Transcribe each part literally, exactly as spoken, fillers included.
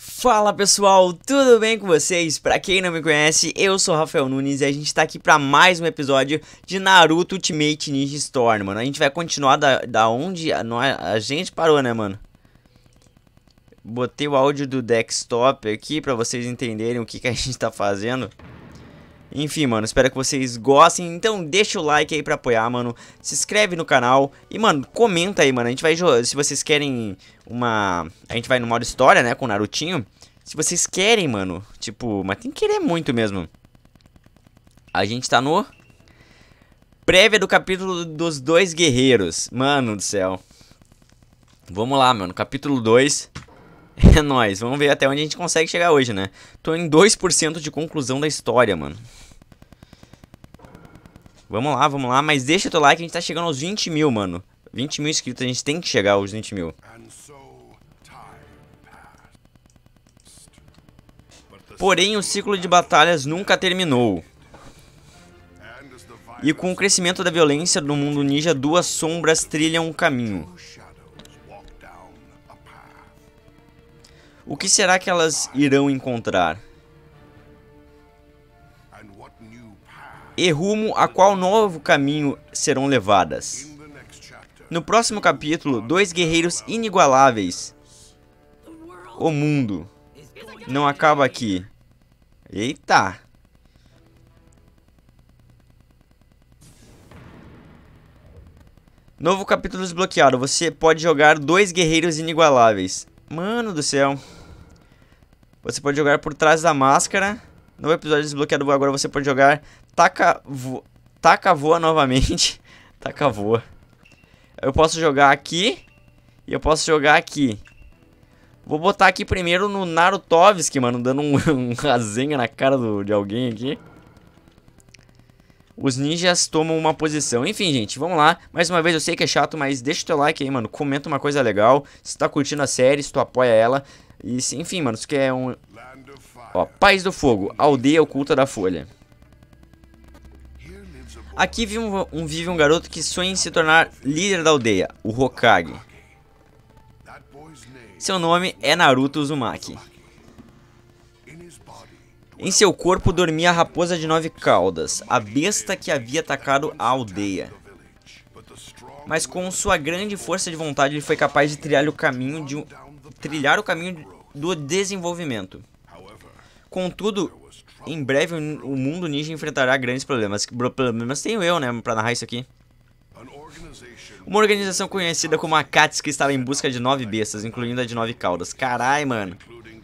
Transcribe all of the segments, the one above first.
Fala pessoal, tudo bem com vocês? Pra quem não me conhece, eu sou Rafael Nunes e a gente tá aqui pra mais um episódio de Naruto Ultimate Ninja Storm, mano. A gente vai continuar da, da onde a, a gente parou, né, mano? Botei o áudio do desktop aqui pra vocês entenderem o que, que a gente tá fazendo. Enfim, mano, espero que vocês gostem. Então deixa o like aí pra apoiar, mano. Se inscreve no canal. E, mano, comenta aí, mano. A gente vai jogar. Se vocês querem uma... A gente vai no modo história, né, com o Narutinho. Se vocês querem, mano. Tipo, mas tem que querer muito mesmo. A gente tá no... prévia do capítulo dos dois guerreiros. Mano do céu. Vamos lá, mano. Capítulo dois... É nóis, vamos ver até onde a gente consegue chegar hoje, né? Tô em dois por cento de conclusão da história, mano. Vamos lá, vamos lá, mas deixa teu like, a gente tá chegando aos vinte mil, mano. vinte mil inscritos, a gente tem que chegar aos vinte mil. Porém, o ciclo de batalhas nunca terminou. E com o crescimento da violência no mundo ninja, duas sombras trilham um caminho. O que será que elas irão encontrar? E rumo a qual novo caminho serão levadas? No próximo capítulo, dois guerreiros inigualáveis. O mundo não acaba aqui. Eita! Novo capítulo desbloqueado. Você pode jogar dois guerreiros inigualáveis. Mano do céu. Você pode jogar por trás da máscara. No episódio desbloqueado agora você pode jogar Taca, vo... Taca voa novamente. Taca voa. Eu posso jogar aqui. E eu posso jogar aqui. Vou botar aqui primeiro no Narutovski, mano. Dando um, um rasenha na cara do, de alguém aqui. Os ninjas tomam uma posição. Enfim, gente, vamos lá. Mais uma vez, eu sei que é chato, mas deixa o teu like aí, mano. Comenta uma coisa legal. Se tu tá curtindo a série, se tu apoia ela. E, se, enfim, mano, se tu quer um... Ó, Paz do Fogo, aldeia oculta da Folha. Aqui vive um, um, vive um garoto que sonha em se tornar líder da aldeia, o Hokage. Seu nome é Naruto Uzumaki. Em seu corpo dormia a raposa de nove caudas, a besta que havia atacado a aldeia. Mas com sua grande força de vontade, ele foi capaz de trilhar o caminho, de um, trilhar o caminho do desenvolvimento. Contudo, em breve o mundo ninja enfrentará grandes problemas. Problemas tenho eu, né, pra narrar isso aqui. Uma organização conhecida como Akatsuki estava em busca de nove bestas, incluindo a de nove caudas. Carai, mano.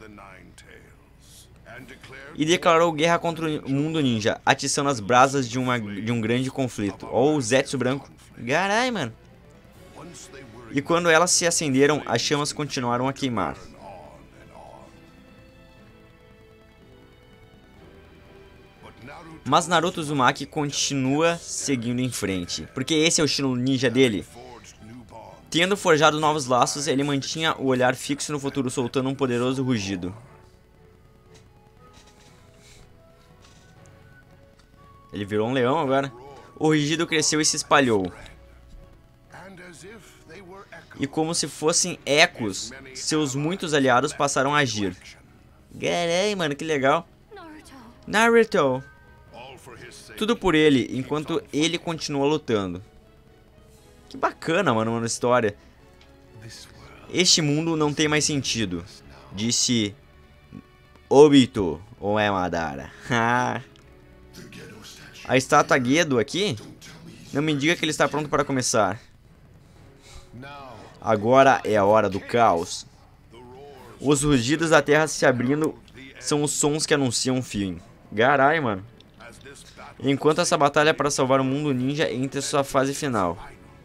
E declarou guerra contra o mundo ninja, atiçando as brasas de, uma, de um grande conflito. Ó, o Zetsu branco. Carai, mano. E quando elas se acenderam, as chamas continuaram a queimar. Mas Naruto Uzumaki continua seguindo em frente, porque esse é o estilo ninja dele. Tendo forjado novos laços, ele mantinha o olhar fixo no futuro, soltando um poderoso rugido. Ele virou um leão agora. O rugido cresceu e se espalhou. E como se fossem ecos, seus muitos aliados passaram a agir. Carai, mano, que legal. Naruto. Tudo por ele, enquanto ele continua lutando. Que bacana, mano, uma história. Este mundo não tem mais sentido, disse Obito, ou é Madara. A estátua Gedo aqui? Não me diga que ele está pronto para começar. Agora é a hora do caos. Os rugidos da terra se abrindo são os sons que anunciam o fim. Carai, mano. Enquanto essa batalha para salvar o mundo ninja entra em sua fase final.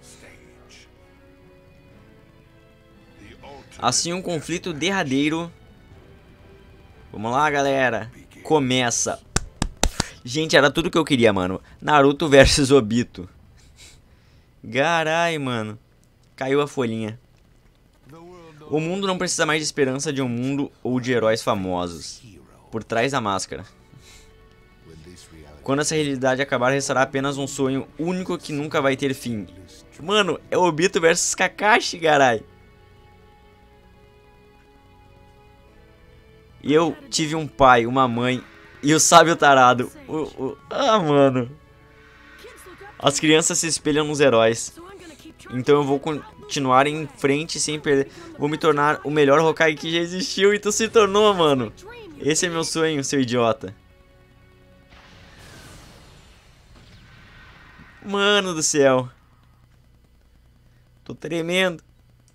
Assim, um conflito derradeiro. Vamos lá, galera. Começa. Gente, era tudo que eu queria, mano. Naruto versus Obito. Carai, mano. Caiu a folhinha. O mundo não precisa mais de esperança de um mundo ou de heróis famosos. Por trás da máscara. Quando essa realidade acabar, restará apenas um sonho único que nunca vai ter fim. Mano, é Obito versus Kakashi, carai. Eu tive um pai, uma mãe e o sábio tarado. O, o... Ah, mano. As crianças se espelham nos heróis. Então eu vou continuar em frente sem perder. Vou me tornar o melhor Hokage que já existiu. E tu se tornou, mano. Esse é meu sonho, seu idiota. Mano do céu. Tô tremendo.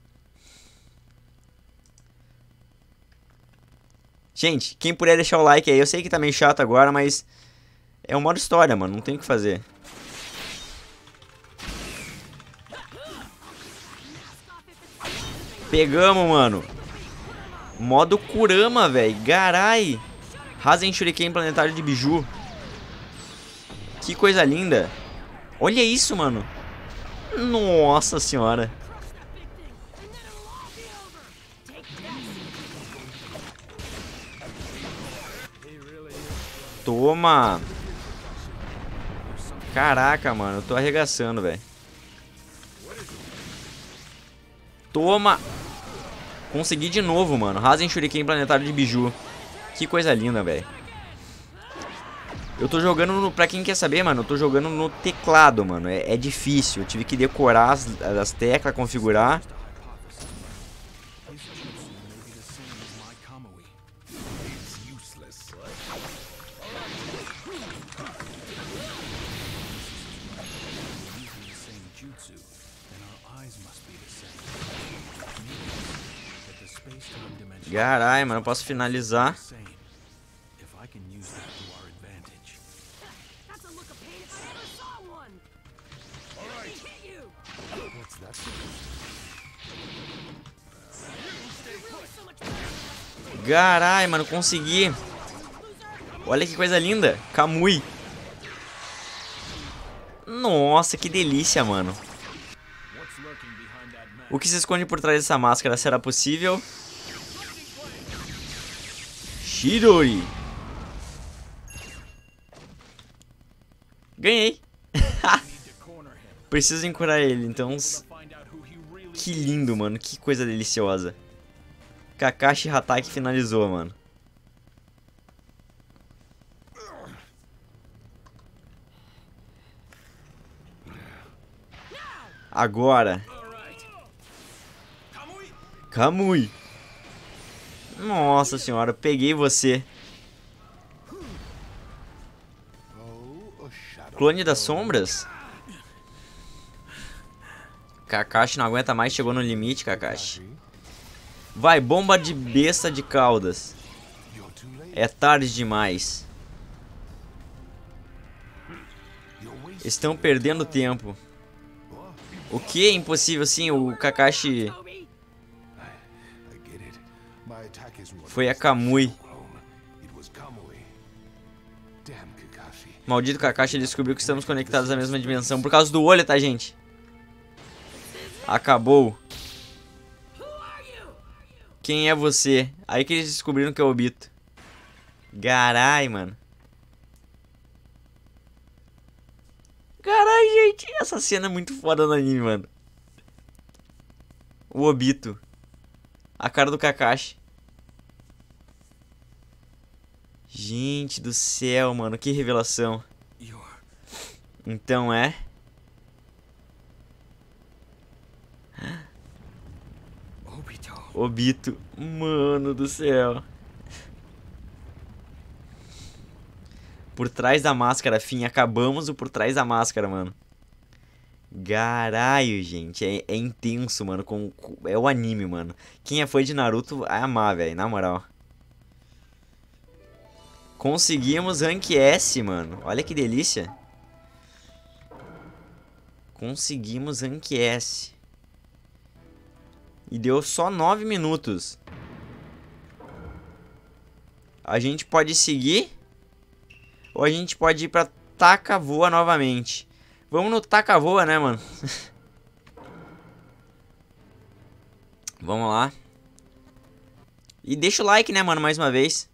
Gente, quem puder deixar o like aí. Eu sei que tá meio chato agora, mas... É um modo história, mano. Não tem o que fazer. Pegamos, mano. Modo Kurama, velho. Garai. Rasen Shuriken planetário de Biju. Que coisa linda. Olha isso, mano. Nossa senhora. Toma. Caraca, mano. Eu tô arregaçando, velho. Toma. Consegui de novo, mano. Rasen Shuriken planetário de Biju. Que coisa linda, velho. Eu tô jogando, no, pra quem quer saber, mano, eu tô jogando no teclado, mano. É, é difícil. Eu tive que decorar as, as teclas, configurar. Carai, mano, eu posso finalizar. Carai, mano, consegui. Olha que coisa linda. Kamui. Nossa, que delícia, mano. O que se esconde por trás dessa máscara? Será possível? Shidori. Ganhei. Preciso encurar ele, então... Que lindo, mano. Que coisa deliciosa. Kakashi Hatake finalizou, mano. Agora. Kamui. Nossa senhora, peguei você. Clone das sombras? Kakashi não aguenta mais, chegou no limite, Kakashi. Vai, bomba de besta de caudas. É tarde demais. Estão perdendo tempo. O que é impossível, sim, o Kakashi... Foi a Kamui. Maldito Kakashi, ele descobriu que estamos conectados à mesma dimensão. Por causa do olho, tá, gente? Acabou. Quem é você? Aí que eles descobriram que é o Obito. Carai, mano. Carai, gente. Essa cena é muito foda no anime, mano. O Obito. A cara do Kakashi. Gente do céu, mano. Que revelação. Então é... Obito. Mano do céu. Por trás da máscara, fim. Acabamos o por trás da máscara, mano. Caralho, gente. É, é intenso, mano. Com, com, é o anime, mano. Quem é fã de Naruto vai amar, velho. Na moral. Conseguimos rank S, mano. Olha que delícia. Conseguimos rank S. E deu só nove minutos. A gente pode seguir. Ou a gente pode ir pra taca-voa novamente. Vamos no taca-voa, né, mano? Vamos lá. E deixa o like, né, mano, mais uma vez.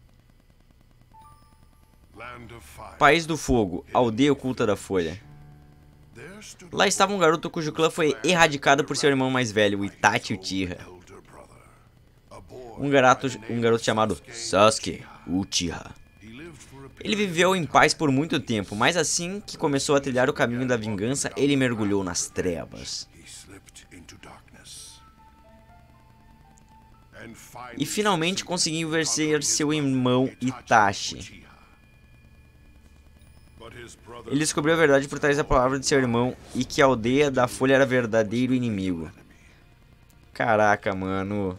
País do Fogo, aldeia oculta da Folha. Lá estava um garoto cujo clã foi erradicado por seu irmão mais velho, o Itachi Uchiha. Um garoto, um garoto chamado Sasuke Uchiha. Ele viveu em paz por muito tempo, mas assim que começou a trilhar o caminho da vingança, ele mergulhou nas trevas. E finalmente conseguiu vencer seu irmão Itachi. Ele descobriu a verdade por trás da palavra de seu irmão e que a aldeia da Folha era verdadeiro inimigo. Caraca, mano.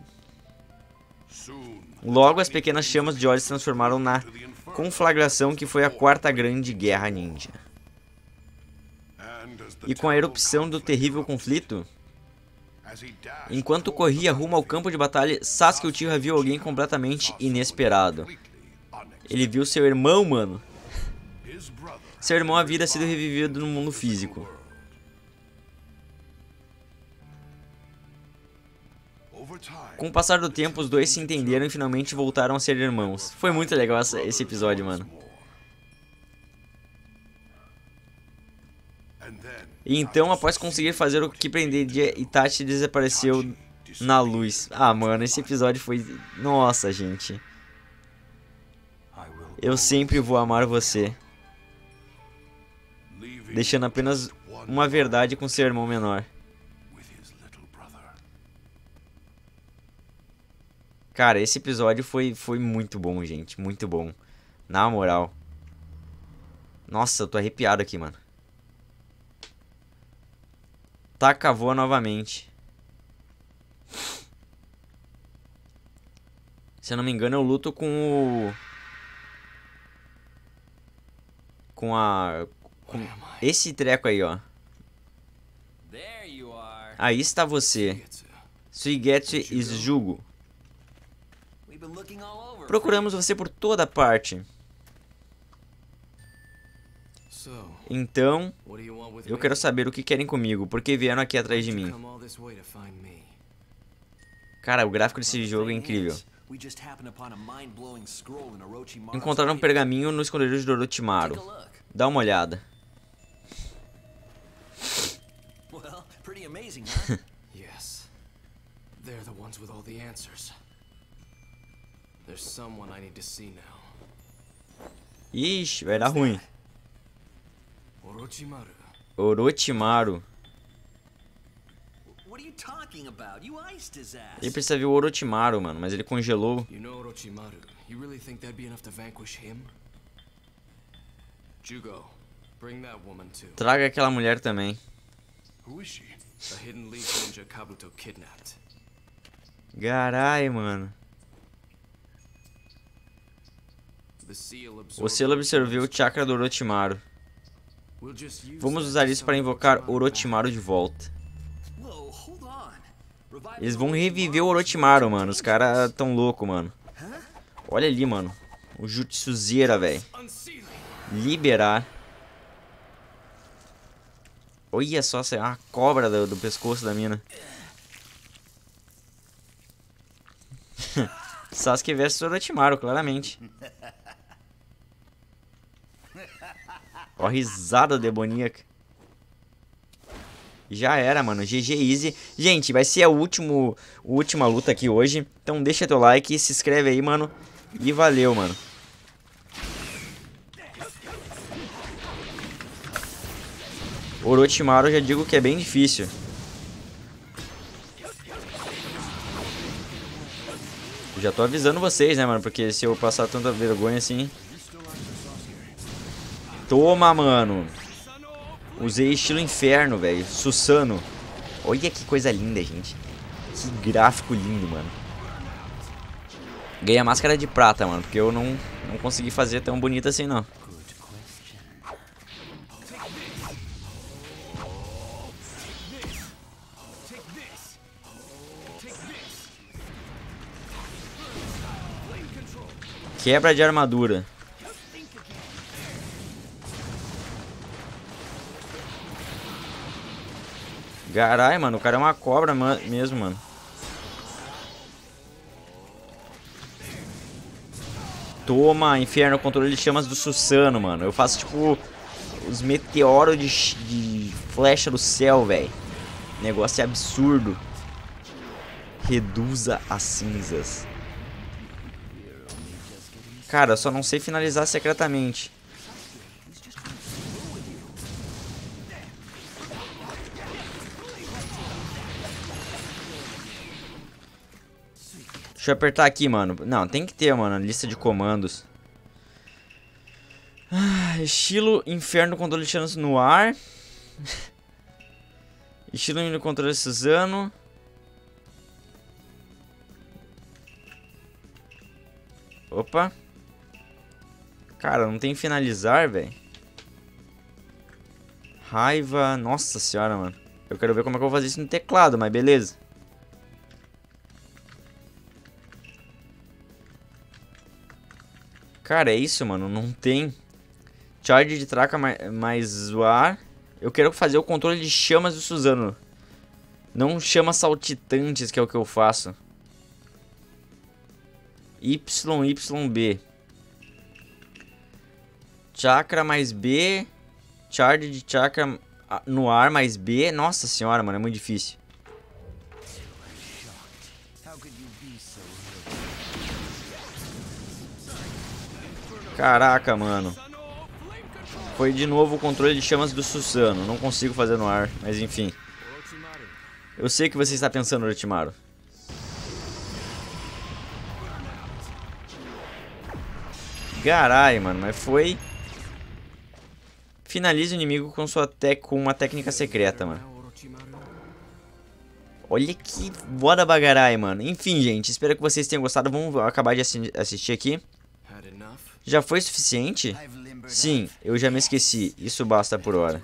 Logo, as pequenas chamas de ódio se transformaram na conflagração que foi a Quarta Grande Guerra Ninja. E com a erupção do terrível conflito, enquanto corria rumo ao campo de batalha, Sasuke Uchiha viu alguém completamente inesperado. Ele viu seu irmão, mano. Seu irmão havia sido revivido no mundo físico. Com o passar do tempo, os dois se entenderam e finalmente voltaram a ser irmãos. Foi muito legal esse episódio, mano. E então, após conseguir fazer o que prenderia, Itachi desapareceu na luz. Ah, mano, esse episódio foi... Nossa, gente. Eu sempre vou amar você. Deixando apenas uma verdade com seu irmão menor. Cara, esse episódio foi, foi muito bom, gente. Muito bom. Na moral. Nossa, eu tô arrepiado aqui, mano. Taka voa novamente. Se eu não me engano, eu luto com o... Com a... Com esse treco aí, ó. Aí está você. Suigetsu Izjugo. Procuramos você por toda parte. Então, eu quero saber o que querem comigo. Por que vieram aqui atrás de mim? Cara, o gráfico desse jogo é incrível. Encontraram um pergaminho no esconderijo de Orochimaru. Dá uma olhada. Ixi, vai dar ruim. Orochimaru. Ele precisa ver o Orochimaru, mano, mas ele congelou. Traga aquela mulher também. Carai, mano. O selo absorveu o chakra do Orochimaru. Vamos usar isso para invocar Orochimaru de volta. Eles vão reviver o Orochimaru, mano. Os caras tão loucos, mano. Olha ali, mano. O Jutsuzeira, velho. Liberar. Olha só, essa é uma cobra do, do pescoço da mina. Sasuke versus Orochimaru, claramente. Ó, risada demoníaca. Já era, mano. G G Easy. Gente, vai ser a, último, a última luta aqui hoje. Então deixa teu like, se inscreve aí, mano. E valeu, mano. Orochimaru, já digo que é bem difícil. Já tô avisando vocês, né, mano? Porque se eu passar tanta vergonha assim... Toma, mano. Usei estilo inferno, velho. Susanoo. Olha que coisa linda, gente. Que gráfico lindo, mano. Ganhei a máscara de prata, mano. Porque eu não, não consegui fazer tão bonita assim, não. Quebra de armadura. Carai, mano, o cara é uma cobra mesmo, mano. Toma, inferno, controle de chamas do Susanoo, mano. Eu faço, tipo, os meteoros de, de flecha do céu, velho. Negócio é absurdo. Reduza as cinzas. Cara, eu só não sei finalizar secretamente. Deixa eu apertar aqui, mano. Não, tem que ter, mano, lista de comandos. Ah, estilo inferno, controle de chance no ar. Estilo no controle Suzano. Opa. Cara, não tem finalizar, velho. Raiva. Nossa senhora, mano. Eu quero ver como é que eu vou fazer isso no teclado, mas beleza. Cara, é isso, mano. Não tem. Charge de traca mais, mais zoar. Eu quero fazer o controle de chamas do Suzano. Não chamas saltitantes, que é o que eu faço. Y, Y, B. Chakra mais B. Charge de chakra no ar mais B. Nossa senhora, mano, é muito difícil. Caraca, mano. Foi de novo o controle de chamas do Suzano. Não consigo fazer no ar, mas enfim. Eu sei que você está pensando, Orochimaru. Carai, mano, mas foi... Finalize o inimigo com, sua te... com uma técnica secreta, mano. Olha que boda bagarai, mano. Enfim, gente, espero que vocês tenham gostado. Vamos acabar de assi assistir aqui. Já foi suficiente? Sim, eu já me esqueci. Isso basta por hora.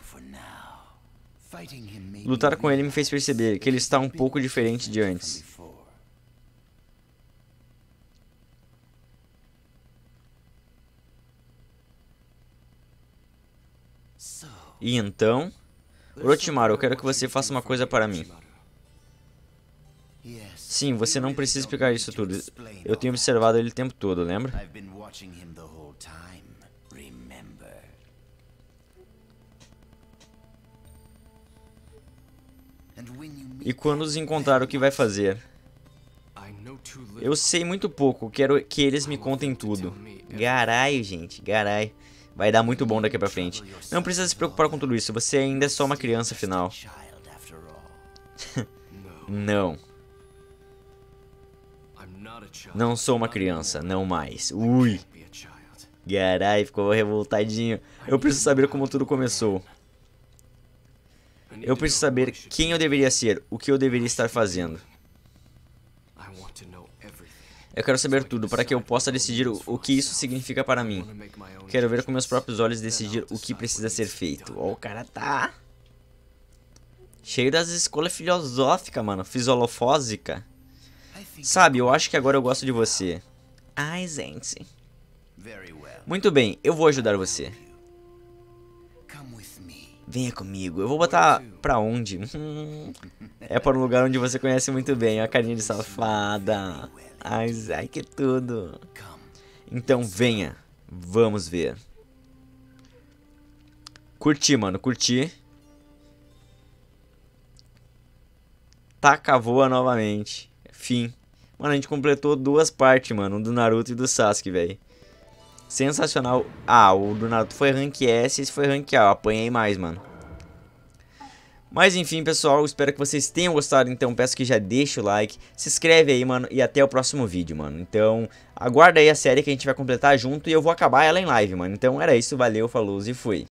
Lutar com ele me fez perceber que ele está um pouco diferente de antes. E então... Orochimaru, eu quero que você faça uma coisa para mim. Sim, você não precisa explicar isso tudo. Eu tenho observado ele o tempo todo, lembra? E quando os encontrar, o que vai fazer? Eu sei muito pouco, quero que eles me contem tudo. Garai, gente, garai. Vai dar muito bom daqui pra frente. Não precisa se preocupar com tudo isso, você ainda é só uma criança, afinal. Não. Não sou uma criança, não mais. Ui. Garai, ficou revoltadinho. Eu preciso saber como tudo começou. Eu preciso saber quem eu deveria ser, o que eu deveria estar fazendo. Eu quero saber tudo, para que eu possa decidir o, o que isso significa para mim. Quero ver com meus próprios olhos decidir o que precisa ser feito. Ó, oh, o cara tá... cheio das escolas filosóficas, mano. Fisiolofósica. Sabe, eu acho que agora eu gosto de você. Ai, gente. Muito bem, eu vou ajudar você. Venha comigo. Eu vou botar pra onde? É para um lugar onde você conhece muito bem. A carinha de safada. Ai, ai, que tudo. Então venha. Vamos ver. Curti, mano. Curti. Taca voa novamente. Fim. Mano, a gente completou duas partes, mano. Um do Naruto e do Sasuke, velho. Sensacional. Ah, o do Naruto foi rank S, esse foi rank A. Eu apanhei mais, mano. Mas enfim, pessoal, espero que vocês tenham gostado. Então peço que já deixe o like, se inscreve aí, mano. E até o próximo vídeo, mano. Então aguarda aí a série que a gente vai completar junto. E eu vou acabar ela em live, mano. Então era isso, valeu, falou e fui.